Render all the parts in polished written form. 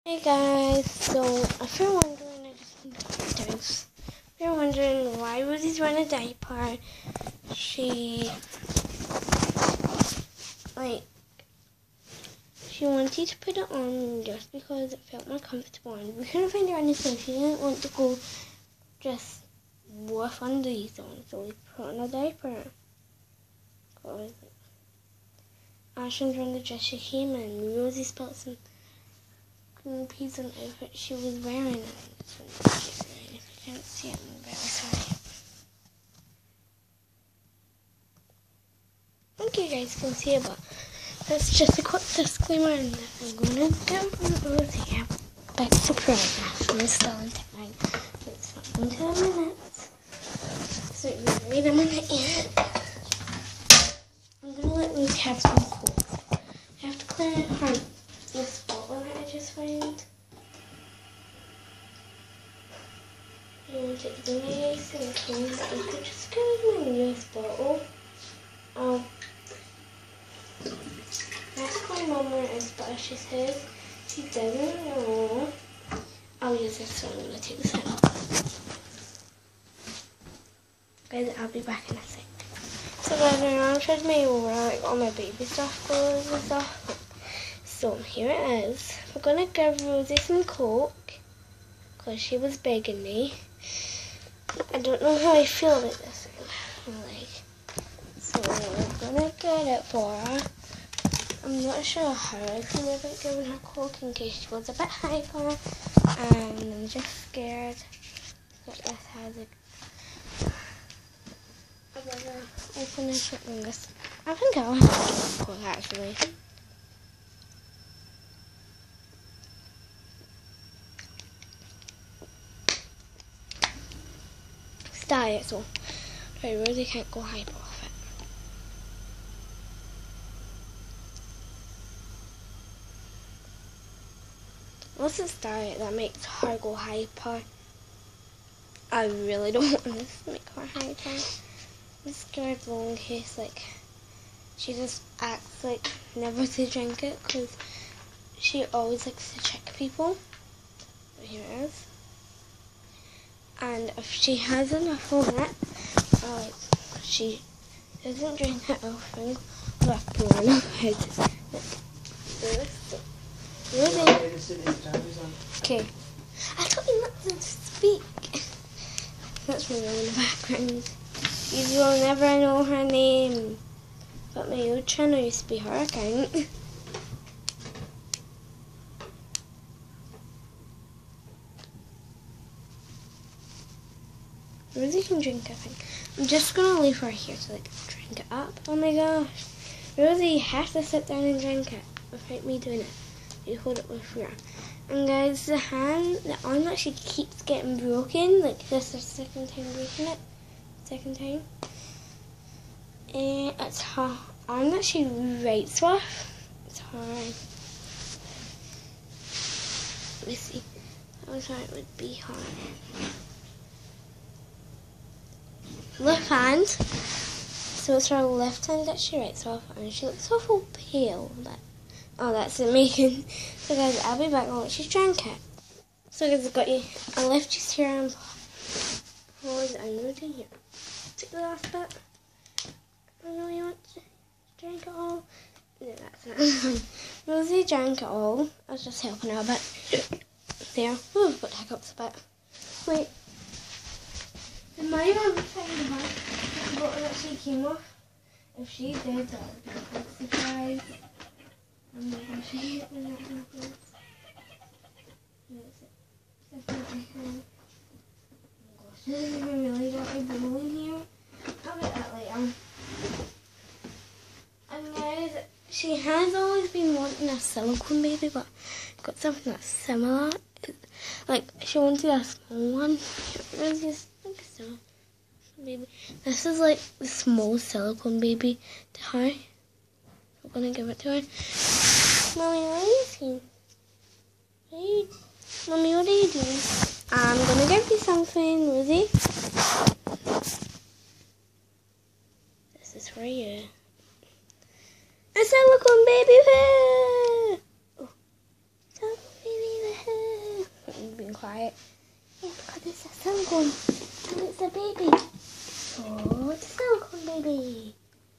Hey guys, so if you're wondering, I just went downstairs. If you're wondering why Rosie's wearing a diaper, she wanted to put it on just because it felt more comfortable, and we couldn't find her anything. She didn't want to go just with undies on, so we put on a diaper. Cause Ashton's wearing the dress she came in. Rosie spilled some green peas on the outfit she was wearing. If you can't see it, I'm very sorry. I think you guys can see it, but that's just a quick disclaimer, and I'm going to get Rosie back to progress. I'm still in time. It's not until a minute. So wait a minute yet. I'm going to let Rosie have some clothes. I have to clear her this bottle that I just found. I want it to be nice and clean. I could just go with my newest bottle. Ask my mum where it is, but if she says she doesn't know, I'll use this one. I'm going to take this out. Guys, I'll be back in a sec. So guys, I showed me over all my baby stuff clothes and stuff. So here it is. We're going to give Rosie some Coke because she was begging me. I don't know how I feel about this one. So we're going to get it for her. I'm not sure how I feel about giving her Coke in case she was a bit hyper, and I'm just scared that this has I'd rather open it and this. I think I'll have Coke actually. It's diet, so I really can't go hyper off it. Unless it's diet that makes her go hyper. I really don't want this to make her hyper. I'm scared though in case she just acts like never to drink it because she always likes to check people. So here it is. And if she has enough on it, she doesn't drink it often, we'll have to learn how to do this. Okay. I thought you let them speak. That's my mum in the background. You will never know her name. But my old channel used to be her account. Rosie can drink, I think. I'm just gonna leave her here to drink it up. Oh my gosh. Rosie, you have to sit down and drink it without me doing it. You hold it with her. And guys, the arm that she keeps getting broken, this is the second time breaking it. Second time. And it's her arm that she writes with. It's her. Let me see. That was how it would be her. Left hand. So it's her left hand that she writes with, and she looks awful pale. Oh, that's amazing. So guys, I'll be back once she's drank it. So guys, I left you here and pause and Rosie here. Take the last bit. I know you want to drink it all. No, that's not. Rosie drank it all. I was just helping her a bit. There. Ooh, got hiccups a bit. Wait. Am I on the side of the bottle that she came off? If she did, that would be a big surprise. I'm not going to see it when that happens. Definitely can. Oh gosh, this is even really dirty bowl in here. I'll get that later. And guys, she has always been wanting a silicone baby, but got something that's similar. She wanted a small one. It was just so baby. This is the small silicone baby to her. I'm gonna give it to her. Mommy, what are you doing? Mommy, what are you doing? I'm gonna give you something, Rosie. This is for you. A silicone baby poo! Oh, silicone baby poo. quiet. Yeah, because it's a silicone. And it's a baby. Oh, it's a silicone baby.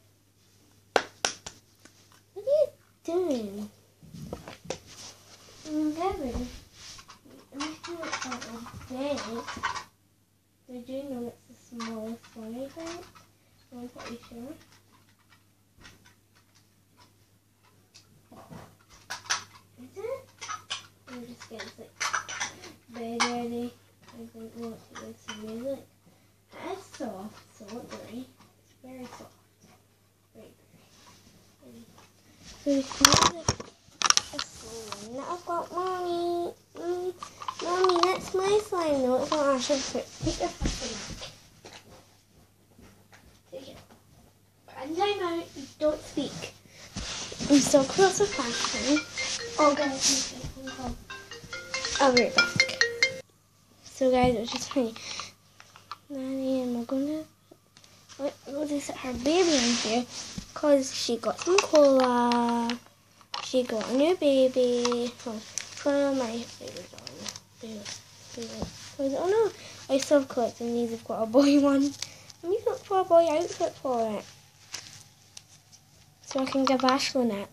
What are you doing? Gavin, I'm making it out of bed. Did you know it's the smallest one, I think? I'm pretty sure. Is it? I'm just getting like bed ready. I don't know what to do some music. It's soft, so don't worry. It's very soft. Very, very. So we can like a slime that I've got, Mommy. Mommy, that's my slime. No, it's not actually. Take your fucking back. Take it. And time out, you don't speak. I'm so close to fashion. Oh, guys, I'll be right back. So, guys, it was just funny. Nanny and we're gonna set her baby in here because she got some cola. She got a new baby. Oh, it's one of my favorite dolls. Oh no, I still have collecting these. I've got a boy one. And you look for a boy outfit for it. So I can give Ashlyn it.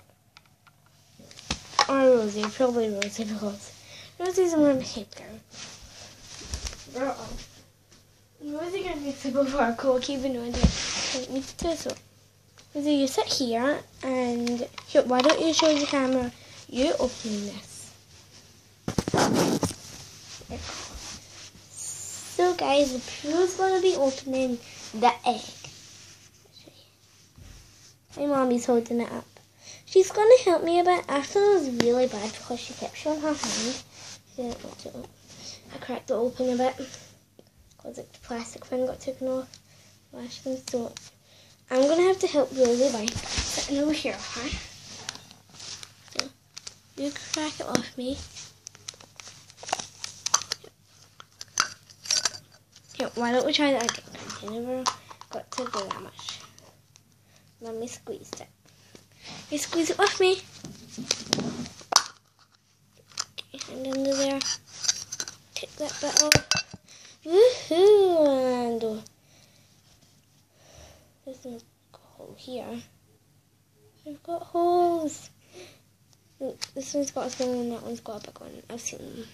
Or Rosie, probably Rosie because Rosie's a more hip girl. Rosie gonna be super hardcore, keeping on it. Me too, so Rosie, you sit here and why don't you show the camera you opening this? So guys, the Pooh's gonna be opening the egg. My mommy's holding it up. She's gonna help me a bit. After it was really bad because she kept showing her hand. I cracked it open a bit because like, the plastic thing got taken off. So I'm gonna have to help Rosie by sitting over here, okay? So you crack it off me. Here, why don't we try that again? I never got to do that much. Let me squeeze it. You squeeze it with me. Okay, hand under there. Take that bit off. Woohoo! And this one's got a hole here. I've got holes. Look, this one's got a small one, that one's got a big one. I've seen them.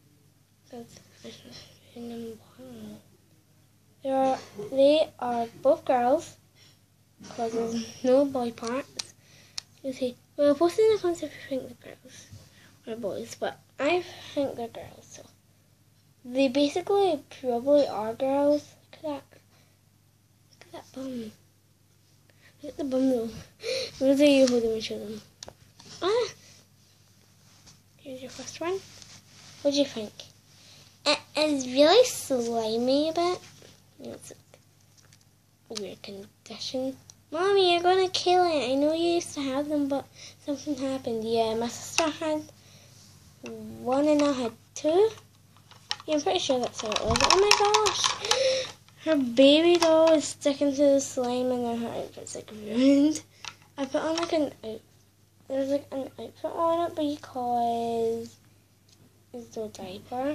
They are both girls. Because there's no boy parts. You see, well, both in the concept I think the girls are boys, but I think they're girls, so they basically probably are girls. Look at that. Look at that bum. Look at the bum though. Where are you holding and show them? Ah! Here's your first one. What do you think? It is really slimy a bit. It's a weird condition. Mommy, you're gonna kill it. I know you used to have them, but something happened. Yeah, my sister had one and I had two. Yeah, I'm pretty sure that's how it was. Oh my gosh! Her baby doll is sticking to the slime and then her outfit's like ruined. I put on like there's like an outfit on it because it's a diaper.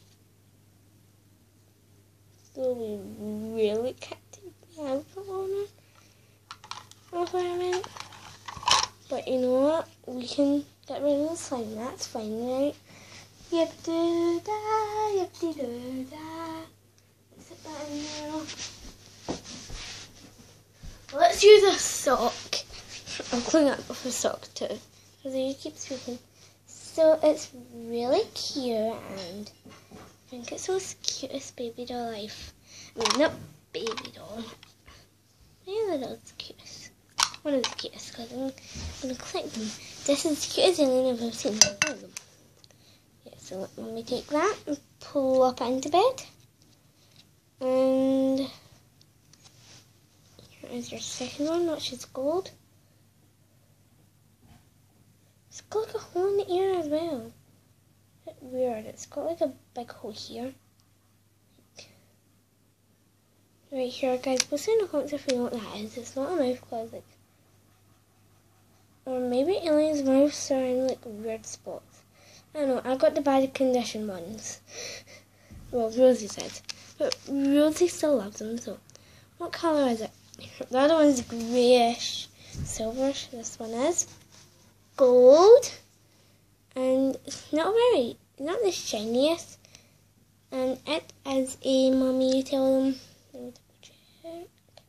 So we really can't take the outfit on it. That's what I meant. But you know what? We can get rid of the slime. That's fine, right? Yep, do da, yep, do da. Let's put that in there. Let's use a sock. I'll clean up with a sock too. Because you keep speaking. So it's really cute and I think it's the cutest baby doll life. I mean, not baby doll. Yeah, that's the cutest. One of the cutest because I'm going to collect them. This is the cutest alien I've ever seen. All of them. Yeah, so let me take that and pull up into bed. And here is your second one, which is gold. It's got like a hole in the ear as well. It's weird. It's got like a big hole here. Right here, guys. Post in the comments if you know what that is. It's not a mouth cause like. Or maybe aliens' mouths are in like weird spots. I don't know, I got the bad condition ones. Well, Rosie said. But Rosie still loves them, so. What colour is it? The other one's greyish, silverish. This one is gold. And it's not the shiniest. And it is a mummy, tell them. Let me double check.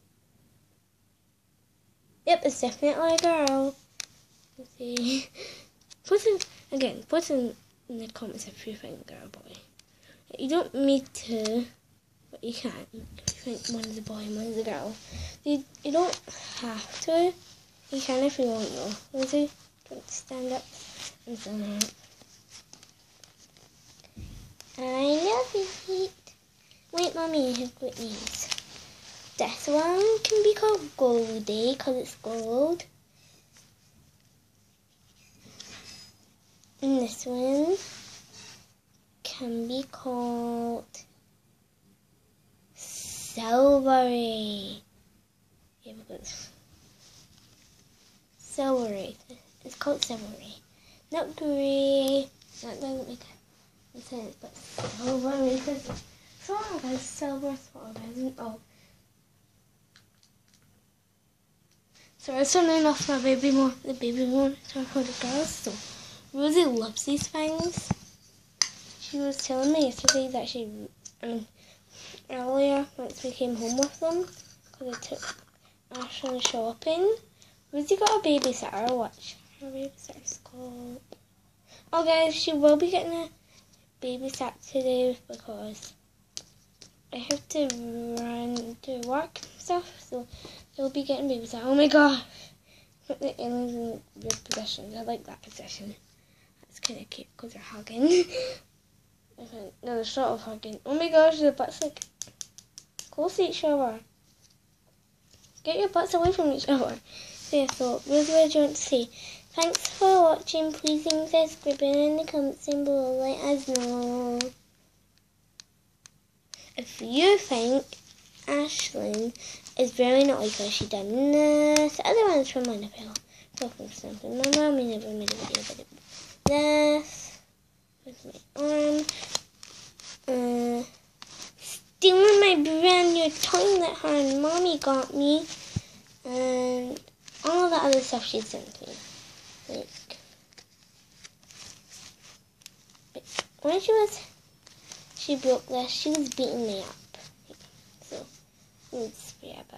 Yep, it's definitely a girl. Let's see. Put in the comments if you think girl or boy. You don't need to, but you can. If you think one's a boy and one's a girl. You don't have to. You can if you want though. Rosie, do you want to stand up and stand up? I love you, feet. Wait, Mummy, I have got these. This one can be called Goldie because it's gold. And this one can be called Silvery. Yeah, because Silvery. It's called Silvery. Not grey. That doesn't make sense, but Silvery because sort of has silver, sort of isn't. Oh. So I'm turning off the baby monitor for the girls. So Rosie loves these things. She was telling me yesterday that earlier once we came home with them, because I took Ashley shopping. Rosie got a babysitter. Watch her babysitter's called. Oh guys, she will be getting a babysat today because I have to run to work and stuff, so they'll be getting babysat. Oh my gosh! Put the aliens in weird positions. I like that position. That's kind of cute because they're hugging. No, they're sort of hugging. Oh my gosh, the butts like close to each other. Get your butts away from each other. So yeah, so Rosie, what do you want to say? Thanks for watching. Please subscribe in the comments down below. Let us know if you think Ashlyn is very naughty because she done this. The other one's from Annabelle. Talking something. My mommy never made a video about it. This with my arm. Stealing my brand new toy that her and mommy got me. And all the other stuff she sent me. Like, when she broke this, she was beating me up. So, let's spray a bit.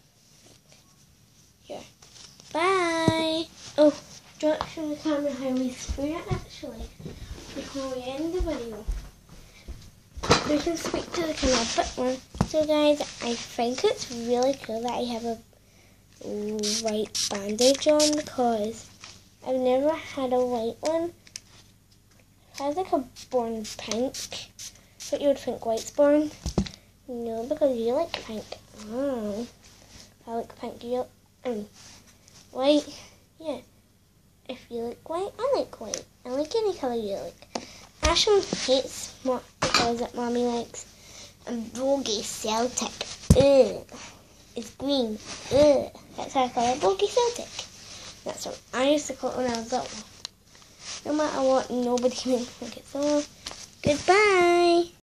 Here. Bye! Oh, do you want to show the camera how we spray it actually? Before we end the video. We can speak to the camera a bit more. So guys, I think it's really cool that I have a white bandage on because I've never had a white one. It has like a born pink, but you would think white's born. No, because you like pink. Oh, I like pink. You white. Yeah. If you like white, I like white. I like any color you like. Ashlyn hates what the colors that Mommy likes. And Bogey Celtic. Ugh. It's green. Ugh. That's how I call it. Bogey Celtic. That's what I used to call it when I was little. No matter what, nobody can think it. So, goodbye.